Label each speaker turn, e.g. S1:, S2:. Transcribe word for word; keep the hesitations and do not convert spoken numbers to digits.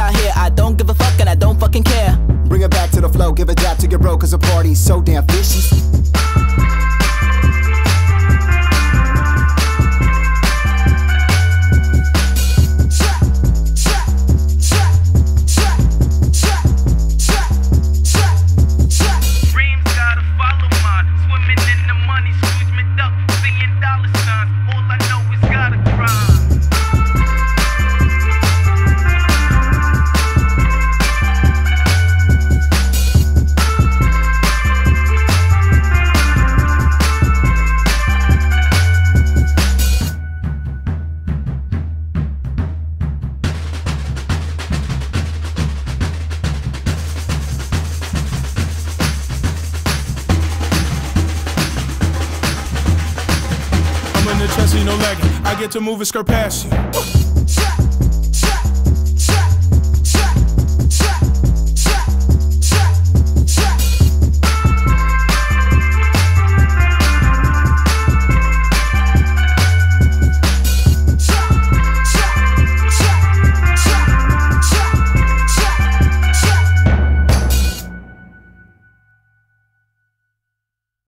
S1: out here. I don't give a fuck and I don't fucking care.
S2: Bring it back to the flow, give a dap to your bro, cause the party's so damn vicious.
S3: In the chest, no lagging. I get to move and skirt past you.